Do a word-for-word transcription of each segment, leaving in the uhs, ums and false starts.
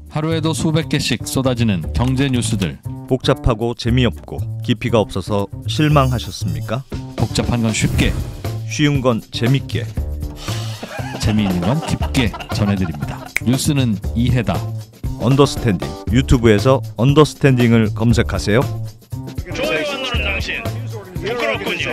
하루에도 수백 개씩 쏟아지는 경제 뉴스들. 복잡하고 재미없고 깊이가 없어서 실망하셨습니까? 복잡한 건 쉽게, 쉬운 건 재밌게, 재미있는 건 깊게 전해드립니다. 뉴스는 이해다. 언더스탠딩. 유튜브에서 언더스탠딩을 검색하세요. 좋아요 안 누른 당신 부끄럽군요.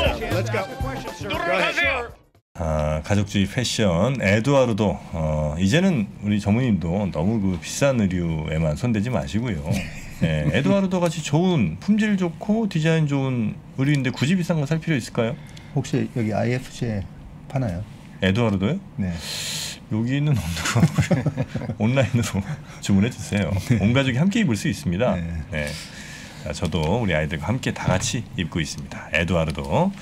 구독 누르세요. 아, 가족주의 패션 에두아르도 어, 이제는 우리 전무님도 너무 그 비싼 의류에만 손대지 마시고요. 네, 에두아르도 같이 좋은 품질 좋고 디자인 좋은 의류인데 굳이 비싼 거 살 필요 있을까요? 혹시 여기 아이에프씨에 파나요? 에두아르도요? 네. 여기는 없는 거 같고요. 온라인으로 주문해 주세요. 온 가족이 함께 입을 수 있습니다. 네. 네. 자, 저도 우리 아이들과 함께 다 같이 입고 있습니다. 에두아르도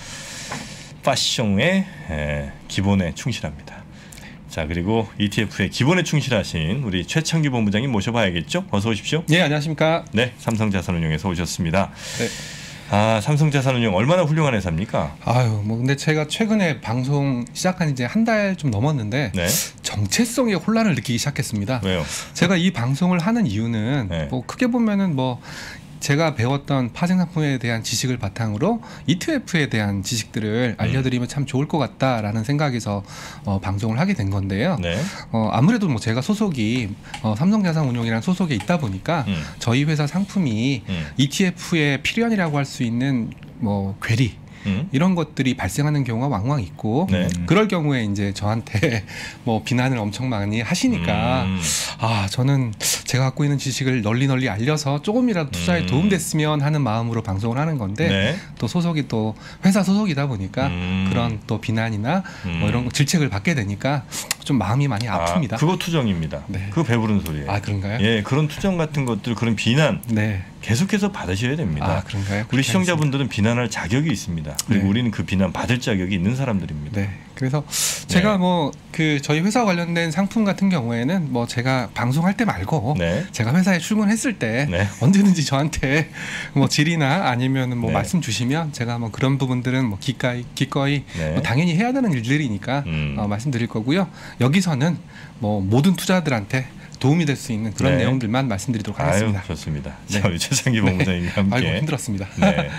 패션의 에, 기본에 충실합니다. 자, 그리고 이티에프의 기본에 충실하신 우리 최창규 본부장님 모셔봐야겠죠? 어서 오십시오. 네, 안녕하십니까? 네, 삼성자산운용에서 오셨습니다. 네. 아, 삼성자산운용 얼마나 훌륭한 회사입니까? 아유, 뭐 근데 제가 최근에 방송 시작한 이제 한 달 좀 넘었는데 네. 정체성의 혼란을 느끼기 시작했습니다. 왜요? 제가 이 방송을 하는 이유는 네. 뭐 크게 보면은 뭐 제가 배웠던 파생상품에 대한 지식을 바탕으로 이티에프에 대한 지식들을 알려드리면 참 좋을 것 같다라는 생각에서 어, 방송을 하게 된 건데요. 네. 어, 아무래도 뭐 제가 소속이 어, 삼성자산운용이라는 소속에 있다 보니까 음. 저희 회사 상품이 음. 이티에프의 필연이라고 할 수 있는 뭐 괴리 음. 이런 것들이 발생하는 경우가 왕왕 있고 네. 그럴 경우에 이제 저한테 뭐 비난을 엄청 많이 하시니까 음. 아 저는 제가 갖고 있는 지식을 널리 널리 알려서 조금이라도 투자에 음. 도움됐으면 하는 마음으로 방송을 하는 건데 네. 또 소속이 또 회사 소속이다 보니까 음. 그런 또 비난이나 음. 뭐 이런 거 질책을 받게 되니까 좀 마음이 많이 아픕니다. 아, 그거 투정입니다. 네. 그거 배부른 소리예요. 아 그런가요? 예, 그런 투정 같은 것들, 그런 비난 네. 계속해서 받으셔야 됩니다. 아 그런가요? 우리 시청자분들은 비난할 자격이 있습니다. 그리고 네. 우리는 그 비난 받을 자격이 있는 사람들입니다. 네. 그래서 제가 뭐 그 저희 회사 관련된 상품 같은 경우에는 뭐 제가 방송할 때 말고 네. 제가 회사에 출근했을 때 네. 언제든지 저한테 뭐 질의나 아니면 뭐 네. 말씀 주시면 제가 뭐 그런 부분들은 뭐 기꺼이 기꺼이 네. 뭐 당연히 해야 되는 일들이니까 음. 어, 말씀드릴 거고요. 여기서는 뭐 모든 투자들한테 도움이 될 수 있는 그런 네. 내용들만 말씀드리도록 하겠습니다. 아유, 좋습니다. 네. 자, 우리 최창기 본부장님과 함께. 아이고 힘들었습니다. 네.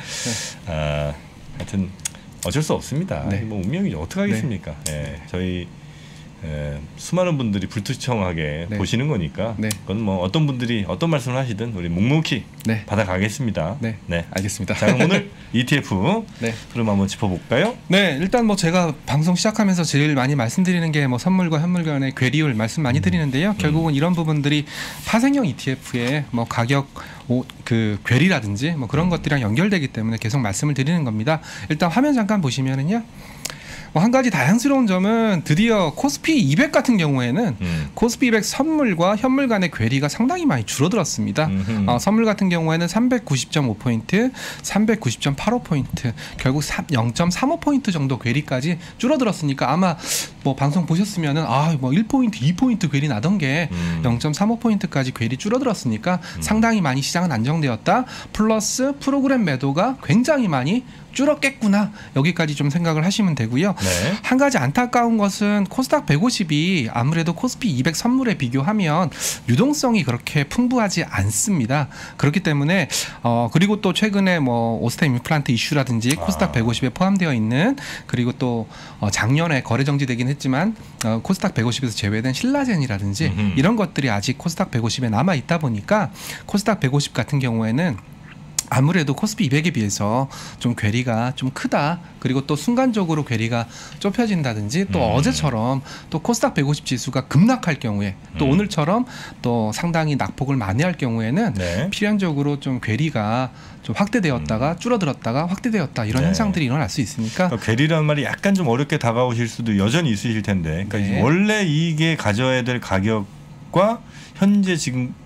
아, 하여튼 어쩔 수 없습니다. 네. 뭐 운명이 어떻게 하겠습니까? 예, 저희 에, 수많은 분들이 불투청하게 네. 보시는 거니까 네. 그건 뭐 어떤 분들이 어떤 말씀을 하시든 우리 묵묵히 네. 받아가겠습니다. 네. 네. 알겠습니다. 자, 그럼 오늘 이티에프 네. 흐름 한번 짚어볼까요? 네, 일단 뭐 제가 방송 시작하면서 제일 많이 말씀드리는 게 뭐 선물과 현물 간의 괴리율 말씀 많이 드리는데요. 결국은 이런 부분들이 파생형 이티에프의 뭐 가격 오, 그 괴리라든지 뭐 그런 것들이랑 연결되기 때문에 계속 말씀을 드리는 겁니다. 일단 화면 잠깐 보시면은요. 뭐 한 가지 다양스러운 점은 드디어 코스피 이백 같은 경우에는 음. 코스피 이백 선물과 현물 간의 괴리가 상당히 많이 줄어들었습니다. 어, 선물 같은 경우에는 삼백구십 점 오 포인트, 삼백구십 점 팔오 포인트, 결국 영 점 삼오 포인트 정도 괴리까지 줄어들었으니까 아마 뭐 방송 보셨으면은 아, 뭐 일 포인트, 이 포인트 괴리 나던 게 음. 영 점 삼오 포인트까지 괴리 줄어들었으니까 음. 상당히 많이 시장은 안정되었다. 플러스 프로그램 매도가 굉장히 많이 줄었겠구나. 여기까지 좀 생각을 하시면 되고요. 네. 한 가지 안타까운 것은 코스닥 백오십이 아무래도 코스피 이백 선물에 비교하면 유동성이 그렇게 풍부하지 않습니다. 그렇기 때문에 어 그리고 또 최근에 뭐 오스템 임플란트 이슈라든지 코스닥 아. 백오십에 포함되어 있는 그리고 또 어 작년에 거래 정지되긴 했지만 어 코스닥 백오십에서 제외된 신라젠이라든지 음흠. 이런 것들이 아직 코스닥 백오십에 남아 있다 보니까 코스닥 백오십 같은 경우에는 아무래도 코스피 이백에 비해서 좀 괴리가 좀 크다. 그리고 또 순간적으로 괴리가 좁혀진다든지 또 음. 어제처럼 또 코스닥 백오십 지수가 급락할 경우에 또 음. 오늘처럼 또 상당히 낙폭을 만회할 경우에는 네. 필연적으로 좀 괴리가 좀 확대되었다가 줄어들었다가 확대되었다 이런 네. 현상들이 일어날 수 있으니까 그러니까 괴리라는 말이 약간 좀 어렵게 다가오실 수도 여전히 있으실 텐데, 그러니까 네. 원래 이게 가져야 될 가격과 현재 지금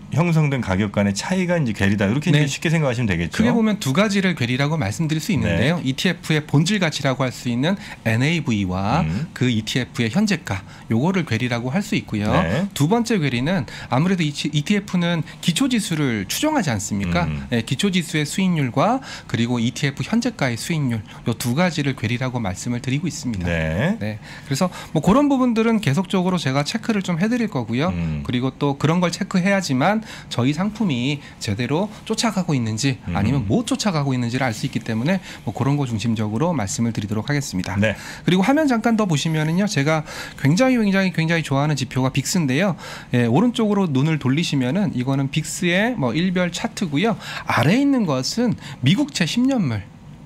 형성된 가격 간의 차이가 이제 괴리다 이렇게 네. 이제 쉽게 생각하시면 되겠죠. 크게 보면 두 가지를 괴리라고 말씀드릴 수 있는데요. 네. 이티에프의 본질 가치라고 할 수 있는 엔에이브이와 음. 그 이티에프의 현재가 요거를 괴리라고 할 수 있고요. 네. 두 번째 괴리는 아무래도 이티에프는 기초 지수를 추정하지 않습니까? 음. 네, 기초 지수의 수익률과 그리고 이티에프 현재가의 수익률 요 두 가지를 괴리라고 말씀을 드리고 있습니다. 네. 네. 그래서 뭐 그런 부분들은 계속적으로 제가 체크를 좀 해드릴 거고요. 음. 그리고 또 그런 걸 체크해야지만 저희 상품이 제대로 쫓아가고 있는지 아니면 음. 못 쫓아가고 있는지를 알 수 있기 때문에 뭐 그런 거 중심적으로 말씀을 드리도록 하겠습니다. 네. 그리고 화면 잠깐 더 보시면은요, 제가 굉장히 굉장히 굉장히 좋아하는 지표가 빅스인데요. 예, 오른쪽으로 눈을 돌리시면은 이거는 빅스의 뭐 일별 차트고요. 아래에 있는 것은 미국채 십 년물.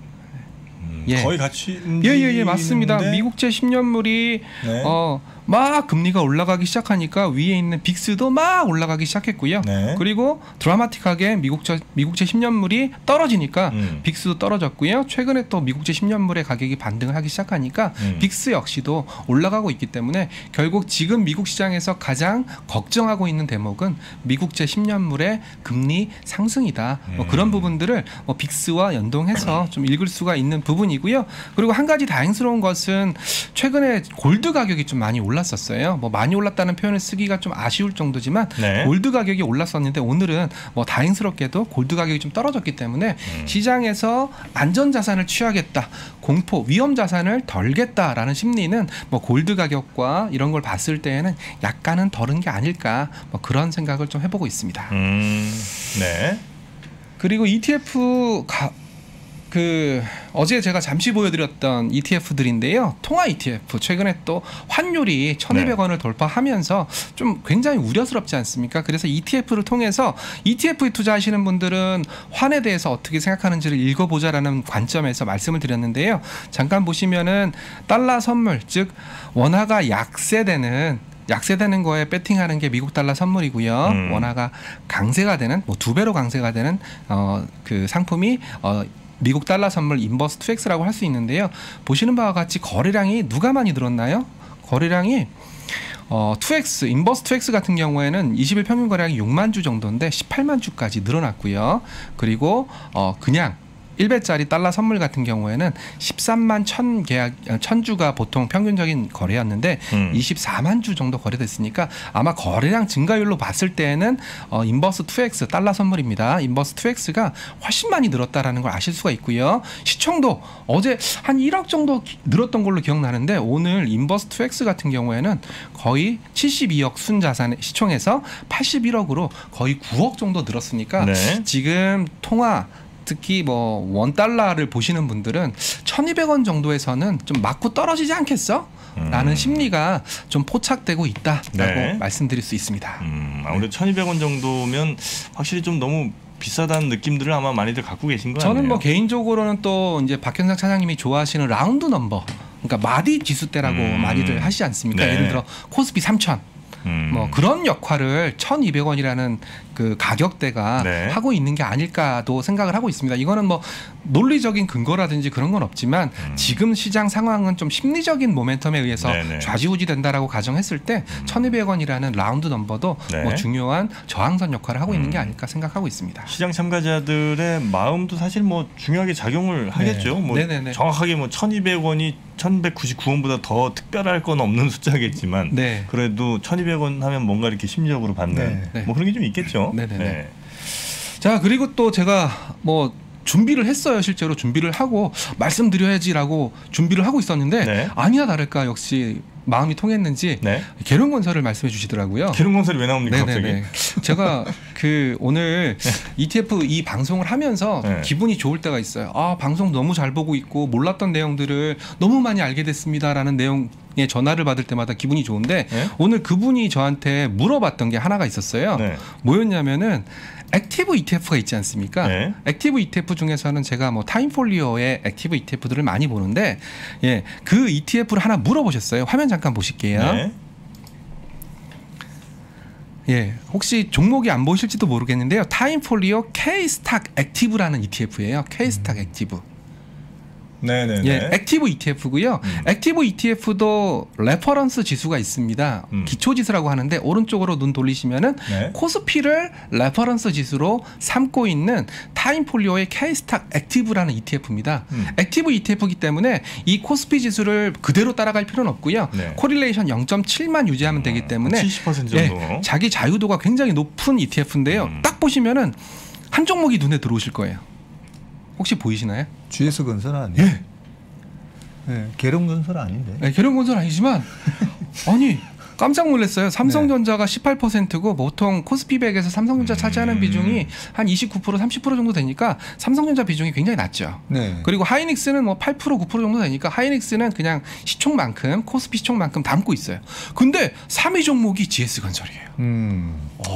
음, 예. 거의 같이 예예예 예, 맞습니다. 움직이는데 미국채 십 년물이 네. 어, 막 금리가 올라가기 시작하니까 위에 있는 빅스도 막 올라가기 시작했고요. 네. 그리고 드라마틱하게 미국채 미국채 십 년물이 떨어지니까 음. 빅스도 떨어졌고요. 최근에 또 미국채 십 년물의 가격이 반등을 하기 시작하니까 음. 빅스 역시도 올라가고 있기 때문에 결국 지금 미국 시장에서 가장 걱정하고 있는 대목은 미국채 십 년물의 금리 상승이다. 뭐 음. 그런 부분들을 뭐 빅스와 연동해서 좀 읽을 수가 있는 부분이고요. 그리고 한 가지 다행스러운 것은 최근에 골드 가격이 좀 많이 올랐었어요. 뭐 많이 올랐다는 표현을 쓰기가 좀 아쉬울 정도지만 네. 골드 가격이 올랐었는데 오늘은 뭐 다행스럽게도 골드 가격이 좀 떨어졌기 때문에 음. 시장에서 안전 자산을 취하겠다, 공포, 위험 자산을 덜겠다라는 심리는 뭐 골드 가격과 이런 걸 봤을 때에는 약간은 덜은 게 아닐까, 뭐 그런 생각을 좀 해보고 있습니다. 음. 네. 그리고 이티에프 가, 그 어제 제가 잠시 보여드렸던 이티에프들인데요. 통화 이티에프 최근에 또 환율이 천이백 원을 돌파하면서 좀 굉장히 우려스럽지 않습니까? 그래서 이티에프를 통해서 이티에프에 투자하시는 분들은 환에 대해서 어떻게 생각하는지를 읽어보자라는 관점에서 말씀을 드렸는데요. 잠깐 보시면은 달러 선물, 즉 원화가 약세되는 약세되는 거에 배팅하는 게 미국 달러 선물이고요. 음. 원화가 강세가 되는 뭐 두 배로 강세가 되는 어 그 상품이 어 미국 달러 선물 인버스 투 엑스라고 할 수 있는데요. 보시는 바와 같이 거래량이 누가 많이 늘었나요? 거래량이 어, 투 엑스, 인버스 투 엑스 같은 경우에는 이십 일 평균 거래량이 육만 주 정도인데 십팔만 주까지 늘어났고요. 그리고 어, 그냥 일 배짜리 달러 선물 같은 경우에는 십삼만 천 계약, 천 주가 보통 평균적인 거래였는데 음. 이십사만 주 정도 거래됐으니까 아마 거래량 증가율로 봤을 때에는 어, 인버스 투 엑스 달러 선물입니다. 인버스 투 엑스가 훨씬 많이 늘었다라는 걸 아실 수가 있고요. 시총도 어제 한 일억 정도 기, 늘었던 걸로 기억나는데 오늘 인버스 투 엑스 같은 경우에는 거의 칠십이억 순자산 시총에서 팔십일억으로 거의 구억 정도 늘었으니까 네. 지금 통화 특히 뭐 원 달러를 보시는 분들은 천이백 원 정도에서는 좀 맞고 떨어지지 않겠어? 라는 음. 심리가 좀 포착되고 있다라고 네. 말씀드릴 수 있습니다. 음, 아무래도 천이백 원 정도면 확실히 좀 너무 비싸다는 느낌들을 아마 많이들 갖고 계신 거 아니에요? 저는 뭐 개인적으로는 또 이제 박현상 차장님이 좋아하시는 라운드 넘버, 그러니까 마디 지수대라고 음. 많이들 하시지 않습니까? 네. 예를 들어 코스피 삼천. 음. 뭐 그런 역할을 천이백 원이라는 그 가격대가 네. 하고 있는 게 아닐까도 생각을 하고 있습니다. 이거는 뭐 논리적인 근거라든지 그런 건 없지만 음. 지금 시장 상황은 좀 심리적인 모멘텀에 의해서 네네. 좌지우지 된다라고 가정했을 때 천이백 원이라는 라운드 넘버도 네. 뭐 중요한 저항선 역할을 하고 있는 게 음. 아닐까 생각하고 있습니다. 시장 참가자들의 마음도 사실 뭐 중요하게 작용을 하겠죠. 뭐 네네네. 정확하게 뭐 천이백 원이 천백구십구 원보다 더 특별할 건 없는 숫자겠지만 네. 그래도 천이백 원 하면 뭔가 이렇게 심리적으로 받는 네. 뭐 그런 게 좀 있겠죠. 네네네. 네. 자, 그리고 또 제가 뭐 준비를 했어요. 실제로 준비를 하고 말씀드려야지라고 준비를 하고 있었는데 네. 아니나 다를까 역시 마음이 통했는지 네. 계룡건설을 말씀해 주시더라고요. 기름건설이 왜 나옵니까 네네네. 갑자기? 제가 그 오늘 이티에프 이 방송을 하면서 네. 기분이 좋을 때가 있어요. 아, 방송 너무 잘 보고 있고 몰랐던 내용들을 너무 많이 알게 됐습니다라는 내용의 전화를 받을 때마다 기분이 좋은데 네? 오늘 그분이 저한테 물어봤던 게 하나가 있었어요. 네. 뭐였냐면은 액티브 이티에프가 있지 않습니까? 네. 액티브 이티에프 중에서는 제가 뭐 타임폴리오의 액티브 이티에프들을 많이 보는데 예, 그 이티에프를 하나 물어보셨어요. 화면 잠깐 보실게요. 네. 예, 혹시 종목이 안 보실지도 모르겠는데요. 타임폴리오 K-스탁 액티브라는 이티에프예요. K-스탁 액티브. 네네네. 예, 액티브 이티에프고요. 음. 액티브 이티에프도 레퍼런스 지수가 있습니다. 음. 기초 지수라고 하는데 오른쪽으로 눈 돌리시면은 네. 코스피를 레퍼런스 지수로 삼고 있는 타임폴리오의 K스탁 액티브라는 이티에프입니다. 음. 액티브 이티에프이기 때문에 이 코스피 지수를 그대로 따라갈 필요는 없고요. 네. 코릴레이션 영 점 칠만 유지하면 되기 때문에 칠십 퍼센트 정도. 예, 자기 자유도가 굉장히 높은 이티에프인데요. 음. 딱 보시면은 한 종목이 눈에 들어오실 거예요. 혹시 보이시나요? 지에스건설 아니에요? 예. 예, 계룡건설 아닌데. 네, 계룡건설 아니지만 아니 깜짝 놀랐어요. 삼성전자가 십팔 퍼센트고 보통 코스피백에서 삼성전자 차지하는 음. 비중이 한 이십구 퍼센트 삼십 퍼센트 정도 되니까 삼성전자 비중이 굉장히 낮죠. 네. 그리고 하이닉스는 뭐 팔 퍼센트 구 퍼센트 정도 되니까 하이닉스는 그냥 시총만큼 코스피 시총만큼 담고 있어요. 근데 삼 위 종목이 지에스건설이에요. 음.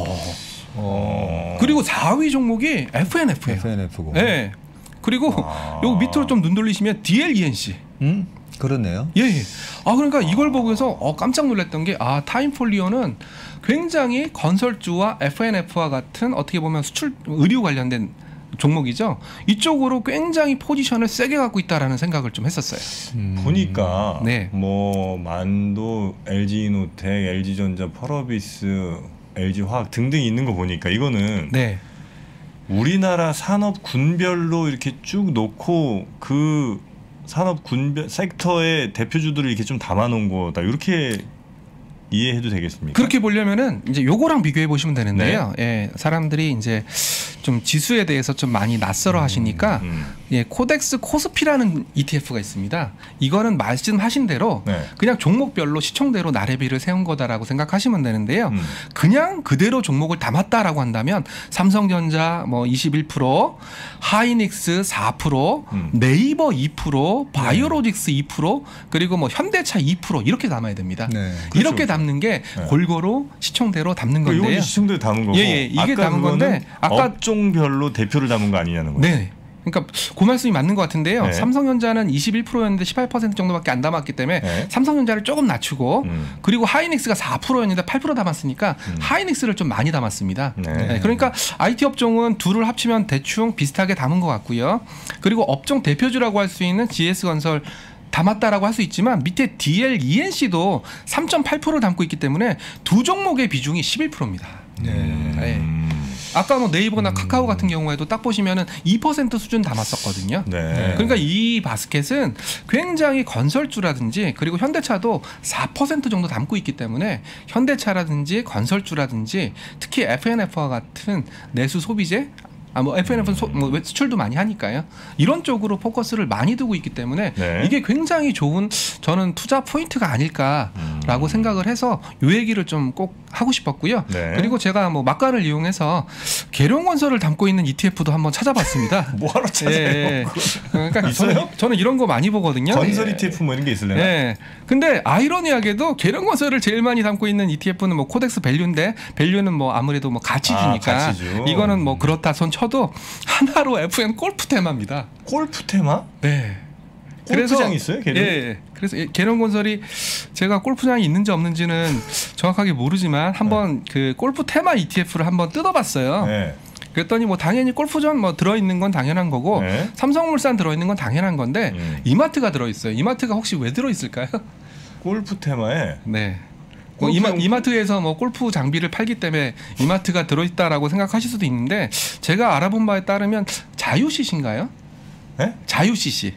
어. 그리고 사 위 종목이 에프엔에프예요. 에프엔에프고. 네. 그리고 아. 요 밑으로 좀 눈 돌리시면 디엘이엔씨. 음? 그렇네요. 예, 예. 아 그러니까 이걸 보고서 어, 깜짝 놀랐던 게 아 타임폴리오는 굉장히 건설주와 에프엔에프와 같은 어떻게 보면 수출 의류 관련된 종목이죠. 이쪽으로 굉장히 포지션을 세게 갖고 있다라는 생각을 좀 했었어요. 음. 보니까 네. 뭐 만도, 엘지이노텍, 엘지전자, 펄어비스, 엘지화학 등등 있는 거 보니까 이거는 네. 우리나라 산업 군별로 이렇게 쭉 놓고 그 산업 군별 섹터의 대표주들을 이렇게 좀 담아놓은 거다. 이렇게 이해해도 되겠습니까? 그렇게 보려면은 이제 요거랑 비교해 보시면 되는데요. 예, 사람들이 이제 좀 지수에 대해서 좀 많이 낯설어 하시니까 음. 예, 코덱스 코스피라는 이티에프가 있습니다. 이거는 말씀하신 대로 네. 그냥 종목별로 시총대로 나래비를 세운 거다라고 생각하시면 되는데요. 음. 그냥 그대로 종목을 담았다라고 한다면 삼성전자 뭐 이십일 퍼센트, 하이닉스 사 퍼센트, 음. 네이버 이 퍼센트, 바이오로직스 이 퍼센트, 그리고 뭐 현대차 이 퍼센트 이렇게 담아야 됩니다. 네. 이렇게 그렇죠. 담는 게 네. 골고루 시총대로 담는 그 건데요. 이건 시청대로 담은 거고. 예, 예. 이게 아까 담은 그거는 건데 아까 업종별로 대표를 담은 거 아니냐는 거예요. 네. 그러니까 그 말씀이 맞는 것 같은데요. 네. 삼성전자는 이십일 퍼센트였는데 십팔 퍼센트 정도밖에 안 담았기 때문에 네. 삼성전자를 조금 낮추고 음. 그리고 하이닉스가 사 퍼센트였는데 팔 퍼센트 담았으니까 음. 하이닉스를 좀 많이 담았습니다. 네. 네, 그러니까 아이티 업종은 둘을 합치면 대충 비슷하게 담은 것 같고요. 그리고 업종 대표주라고 할 수 있는 지에스건설 담았다라고 할 수 있지만 밑에 디엘이엔씨도 삼 점 팔 퍼센트를 담고 있기 때문에 두 종목의 비중이 십일 퍼센트입니다. 음. 네. 아까 뭐 네이버나 음. 카카오 같은 경우에도 딱 보시면은 이 퍼센트 수준 담았었거든요. 네. 그러니까 이 바스켓은 굉장히 건설주라든지 그리고 현대차도 사 퍼센트 정도 담고 있기 때문에 현대차라든지 건설주라든지 특히 에프엔에프와 같은 내수 소비재 아, 뭐 에프엔에프는 소, 뭐 수출도 많이 하니까요. 이런 쪽으로 포커스를 많이 두고 있기 때문에 네. 이게 굉장히 좋은 저는 투자 포인트가 아닐까라고 음. 생각을 해서 이 얘기를 좀 꼭 하고 싶었고요. 네. 그리고 제가 뭐 막간을 이용해서 계룡건설을 담고 있는 이티에프도 한번 찾아봤습니다. 뭐하러 찾아요? 예, 예. 그러니까 있어요? 저는, 저는 이런 거 많이 보거든요. 건설 예. 이티에프 뭐 이런 게 있을래나? 예. 근데 아이러니하게도 계룡건설을 제일 많이 담고 있는 이티에프는 뭐 코덱스 밸류인데 밸류는 뭐 아무래도 뭐 가치주니까 아, 가치주. 이거는 뭐 그렇다 손 쳐도 하나로 에프엠 골프 테마입니다. 골프 테마? 네. 골프장이 있어요? 걔는? 예, 예. 그래서 계룡건설이 제가 골프장이 있는지 없는지는 정확하게 모르지만 한번 그 골프 테마 이티에프를 한번 뜯어봤어요. 네. 그랬더니 뭐 당연히 골프전 뭐 들어있는 건 당연한 거고 네. 삼성물산 들어있는 건 당연한 건데 음. 이마트가 들어있어요. 이마트가 혹시 왜 들어있을까요? 골프 테마에 네. 뭐 골프 이마, 용품? 이마트에서 뭐 골프 장비를 팔기 때문에 이마트가 들어있다라고 생각하실 수도 있는데 제가 알아본 바에 따르면 자유시신가요? 네? 자유시시.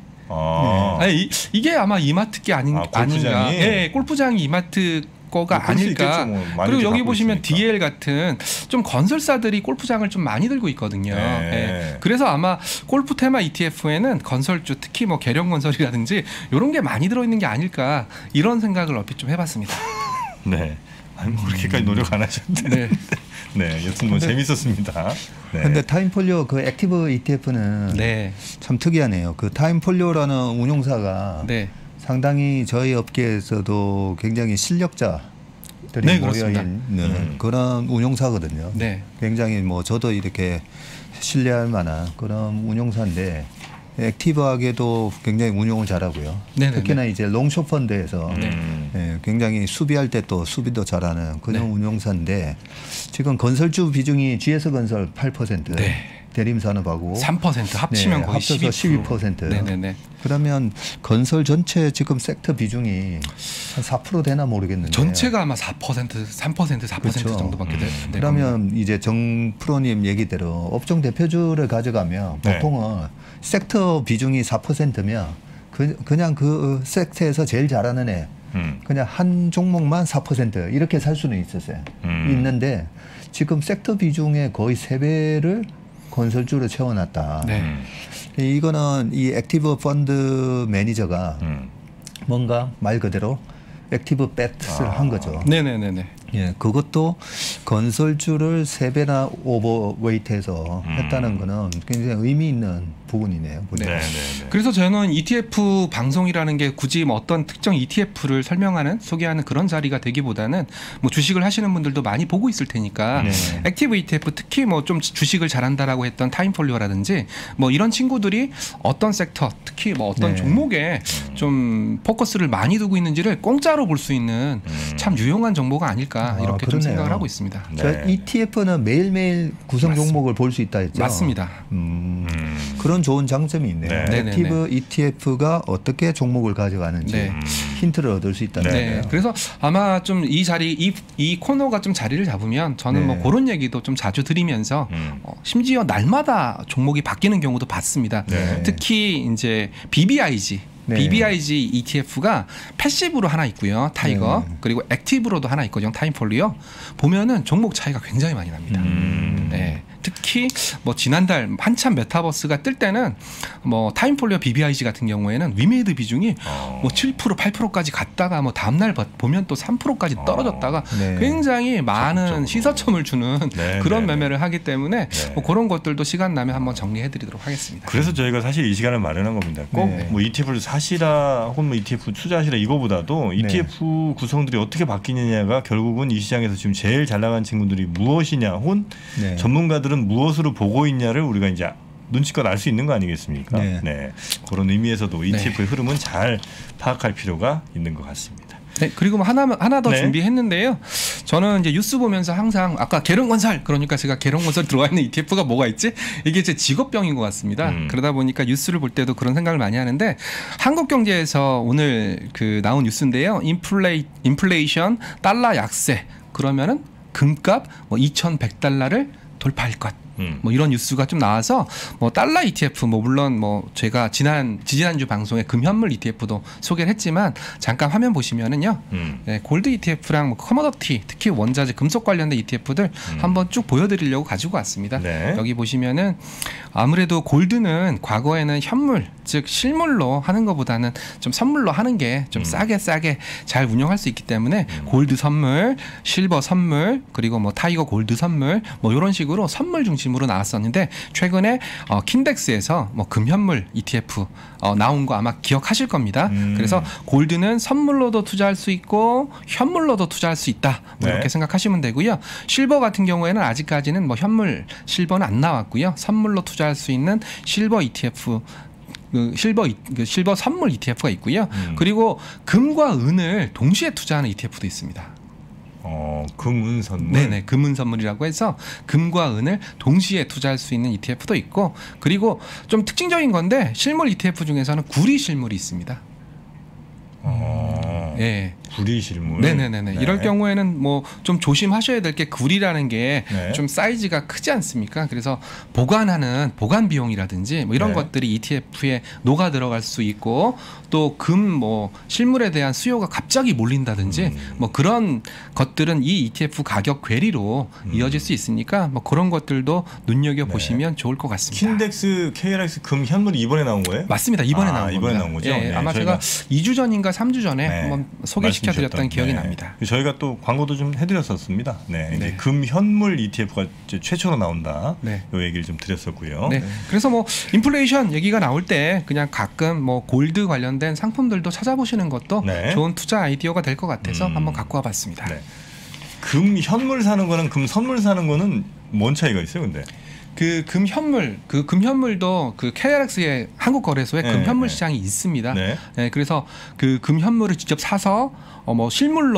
아. 아니, 이, 이게 아마 이마트 게 아닌, 아, 골프장이? 아닌가. 예, 골프장이 이마트 거가 뭐 그럴 수 아닐까. 있겠죠, 뭐. 많이들 그리고 여기 갖고 보시면 있으니까. 디엘 같은 좀 건설사들이 골프장을 좀 많이 들고 있거든요. 네. 예. 그래서 아마 골프 테마 이티에프에는 건설주 특히 뭐 계룡건설이라든지 이런 게 많이 들어있는 게 아닐까 이런 생각을 얼핏 좀 해봤습니다. 네. 아니 뭐 그렇게까지 노력 안 하셨는데. 네. 네. 여튼 뭐 재밌었습니다. 네. 근데 타임폴리오 그 액티브 이티에프는 네. 참 특이하네요. 그 타임폴리오라는 운용사가 네. 상당히 저희 업계에서도 굉장히 실력자들이 네, 모여 그렇습니다. 있는 음. 그런 운용사거든요. 네. 굉장히 뭐 저도 이렇게 신뢰할 만한 그런 운용사인데 액티브하게도 굉장히 운용을 잘하고요. 네네네. 특히나 이제 롱숏 펀드에서 음. 예, 굉장히 수비할 때 또 수비도 잘하는 그런 네. 운용사인데 지금 건설주 비중이 지에스건설 팔 퍼센트, 네. 대림산업하고 삼 퍼센트 합치면 네, 거의 합쳐서 십이 퍼센트. 십이 퍼센트. 네네네. 그러면 건설 전체 지금 섹터 비중이 한 사 퍼센트 되나 모르겠는데. 전체가 아마 사 퍼센트, 삼 퍼센트, 사 퍼센트 그렇죠. 정도밖에 될 겁니다. 그러면 이제 정 프로님 얘기대로 업종 대표주를 가져가면 네. 보통은 섹터 비중이 사 퍼센트면 그, 그냥 그 섹터에서 제일 잘하는 애 음. 그냥 한 종목만 사 퍼센트 이렇게 살 수는 있었어요. 음. 있는데 지금 섹터 비중의 거의 세 배를 건설주로 채워놨다. 네. 음. 이거는 이 액티브 펀드 매니저가 음. 뭔가 말 그대로 액티브 배트를 아. 한 거죠. 네네네네. 예, 그것도 건설주를 세 배나 오버웨이트해서 음. 했다는 거는 굉장히 의미 있는 부분이네요. 네. 네, 네, 네. 그래서 저는 이티에프 방송이라는 게 굳이 뭐 어떤 특정 이티에프를 설명하는 소개하는 그런 자리가 되기보다는 뭐 주식을 하시는 분들도 많이 보고 있을 테니까 네. 액티브 이티에프 특히 뭐 좀 주식을 잘한다라고 했던 타임폴리오라든지 뭐 이런 친구들이 어떤 섹터 특히 뭐 어떤 네. 종목에 좀 포커스를 많이 두고 있는지를 공짜로 볼 수 있는 음. 참 유용한 정보가 아닐까 아, 이렇게 좀 그러네요. 생각을 하고 있습니다. 네. 저 이티에프는 매일매일 구성 맞습니다. 종목을 볼 수 있다 했죠. 맞습니다. 음, 음. 그런 좋은 장점이 있네요. 네. 네네네. 액티브 이티에프가 어떻게 종목을 가져가는지 네. 음. 힌트를 얻을 수 있다는 네. 거예요. 그래서 아마 좀 이 자리 이, 이 코너가 좀 자리를 잡으면 저는 네. 뭐 그런 얘기도 좀 자주 드리면서 음. 어, 심지어 날마다 종목이 바뀌는 경우도 봤습니다. 네. 특히 이제 비비아이지 네. 비비아이지 이티에프가 패시브로 하나 있고요. 타이거. 네. 그리고 액티브로도 하나 있거든요. 타임폴리오. 보면은 종목 차이가 굉장히 많이 납니다. 음. 네. 특히 뭐 지난달 한참 메타버스가 뜰 때는 뭐 타임폴리오 비비아이지 같은 경우에는 위메이드 비중이 어. 뭐 칠 퍼센트 팔 퍼센트까지 갔다가 뭐 다음날 보면 또 삼 퍼센트까지 떨어졌다가 네. 굉장히 많은 적극적으로. 시사점을 주는 네, 그런 네, 매매를 하기 때문에 네. 뭐 그런 것들도 시간 나면 한번 정리해드리도록 하겠습니다. 그래서 저희가 사실 이 시간을 마련한 겁니다. 꼭 네. 뭐 이티에프를 사시라 혹은 뭐 이티에프 투자하시라 이거보다도 네. 이티에프 구성들이 어떻게 바뀌느냐가 결국은 이 시장에서 지금 제일 잘 나간 친구들이 무엇이냐 혹은 네. 전문가들은 무엇으로 보고 있냐를 우리가 이제 눈치껏 알 수 있는 거 아니겠습니까? 네. 그런 의미에서도 이티에프의 흐름은 잘 파악할 필요가 있는 것 같습니다. 네, 그리고 뭐 하나 하나 더 네. 준비했는데요. 저는 이제 뉴스 보면서 항상 아까 계룡건설 그러니까 제가 계룡건설 들어가 있는 이티에프가 뭐가 있지? 이게 제 직업병인 것 같습니다. 음. 그러다 보니까 뉴스를 볼 때도 그런 생각을 많이 하는데 한국경제에서 오늘 그 나온 뉴스인데요. 인플레이 인플레이션 달러 약세 그러면은 금값 뭐 이천백 달러를 돌파할 것. 음. 뭐 이런 뉴스가 좀 나와서 뭐 달러 이티에프 뭐 물론 뭐 제가 지난 지지난주 방송에 금현물 이티에프도 소개를 했지만 잠깐 화면 보시면은요. 음. 네, 골드 이티에프랑 뭐 커머더티 특히 원자재 금속 관련된 이티에프들 음. 한번 쭉 보여드리려고 가지고 왔습니다. 네. 여기 보시면은 아무래도 골드는 과거에는 현물 즉 실물로 하는 것보다는 좀 선물로 하는 게 좀 음. 싸게 싸게 잘 운영할 수 있기 때문에 골드 선물, 실버 선물 그리고 뭐 타이거 골드 선물 뭐 이런 식으로 선물 중심으로 나왔었는데 최근에 어, 킨덱스에서 뭐 금현물 이티에프 어, 나온 거 아마 기억하실 겁니다. 음. 그래서 골드는 선물로도 투자할 수 있고 현물로도 투자할 수 있다. 뭐 네. 이렇게 생각하시면 되고요. 실버 같은 경우에는 아직까지는 뭐 현물 실버는 안 나왔고요. 선물로 투자할 수 있는 실버 이티에프 그 실버 이- 그 실버 선물 이티에프가 있고요. 음. 그리고 금과 은을 동시에 투자하는 이티에프도 있습니다. 어, 금은 선물. 네네 금은 선물이라고 해서 금과 은을 동시에 투자할 수 있는 이티에프도 있고 그리고 좀 특징적인 건데 실물 이티에프 중에서는 구리 실물이 있습니다. 어. 예. 구리 실물. 네네네네. 네. 이럴 경우에는 뭐 좀 조심하셔야 될 게 구리라는 게 좀 네. 사이즈가 크지 않습니까? 그래서 보관하는 보관 비용이라든지 뭐 이런 네. 것들이 이티에프에 녹아 들어갈 수 있고 또 금 뭐 실물에 대한 수요가 갑자기 몰린다든지 음. 뭐 그런 것들은 이 이티에프 가격 괴리로 음. 이어질 수 있으니까 뭐 그런 것들도 눈여겨 보시면 좋을 것 같습니다. 킨덱스 케이알엑스 금 현물이 이번에 나온 거예요? 맞습니다. 이번에 아, 나온 겁니다. 이번에 나온 거죠? 예, 네, 아마 저희가- 제가 이 주 전인가 삼 주 전에 네, 한번 소개시켜드렸던 말씀 기억이 주셨던, 네. 납니다. 저희가 또 광고도 좀 해드렸었습니다. 네, 이제 네. 금 현물 이티에프가 이제 최초로 나온다. 네. 요 얘기를 좀 드렸었고요. 네. 그래서 뭐 인플레이션 얘기가 나올 때 그냥 가끔 뭐 골드 관련된 상품들도 찾아보시는 것도 네. 좋은 투자 아이디어가 될 것 같아서 음. 한번 갖고 와봤습니다. 네. 금 현물 사는 거랑 금 선물 사는 거는 뭔 차이가 있어요, 근데? 그 금현물, 그 금현물도 그 케이알엑스의 한국 거래소에 네, 금현물 네. 시장이 있습니다. 네. 네, 그래서 그 금현물을 직접 사서 어 뭐 실물로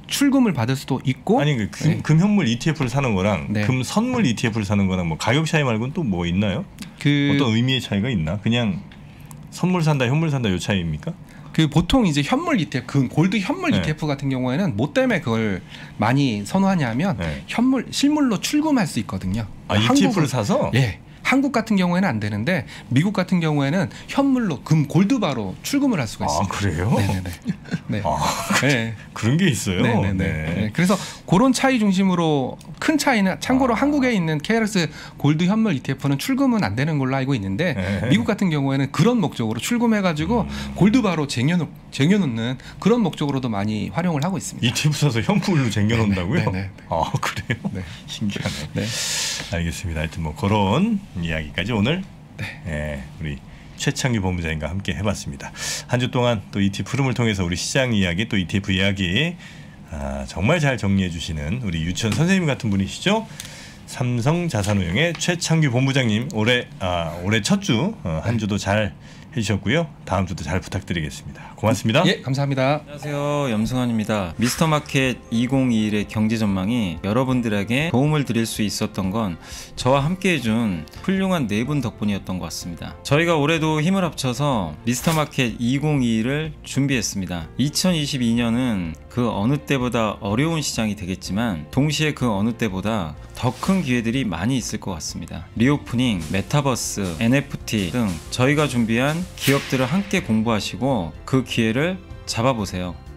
출금을 받을 수도 있고 아니 그 금, 네. 금현물 이티에프를 사는 거랑 네. 금 선물 이티에프를 사는 거랑 뭐 가격 차이 말고는 또 뭐 있나요? 그 어떤 의미의 차이가 있나? 그냥 선물 산다, 현물 산다 요 차이입니까? 그 보통 이제 현물 이티에프, 그 골드 현물 네. 이티에프 같은 경우에는 뭐 때문에 그걸 많이 선호하냐면 네. 현물 실물로 출금할 수 있거든요. 아 이티에프를 사서? 예. 한국 같은 경우에는 안 되는데 미국 같은 경우에는 현물로 금 골드바로 출금을 할 수가 있습니다. 아 그래요? 네네네. 네. 아 네. 그런 게 있어요. 네네네. 네. 네. 그래서 그런 차이 중심으로 큰 차이는 참고로 아. 한국에 있는 케이알엑스 골드 현물 이티에프는 출금은 안 되는 걸로 알고 있는데 네. 미국 같은 경우에는 그런 목적으로 출금해가지고 음. 골드바로 쟁여놓, 쟁여놓는 그런 목적으로도 많이 활용을 하고 있습니다. 이티에프 사서 현물로 쟁여놓는다고요? 네네. 네네. 아 그래요? 네. 신기하네. 네. 알겠습니다. 하여튼 뭐 그런 이야기까지 오늘 네. 예, 우리 최창규 본부장님과 함께 해봤습니다. 한 주 동안 또 이티에프 흐름을 통해서 우리 시장 이야기 또 이티에프 이야기 아, 정말 잘 정리해 주시는 우리 유치원 선생님 같은 분이시죠. 삼성자산운용의 최창규 본부장님 올해 아, 올해 첫 주 어, 한 주도 잘 해주셨고요. 다음 주도 잘 부탁드리겠습니다. 고맙습니다. 예, 감사합니다. 안녕하세요, 염승환입니다. 미스터마켓 이천이십일의 경제 전망이 여러분들에게 도움을 드릴 수 있었던 건 저와 함께 해준 훌륭한 네 분 덕분이었던 것 같습니다. 저희가 올해도 힘을 합쳐서 미스터마켓 이천이십일을 준비했습니다. 이천이십이 년은 그 어느 때보다 어려운 시장이 되겠지만 동시에 그 어느 때보다 더 큰 기회들이 많이 있을 것 같습니다. 리오프닝, 메타버스, 엔에프티 등 저희가 준비한 기업들을 함께 공부하시고 그 기회를 잡아보세요.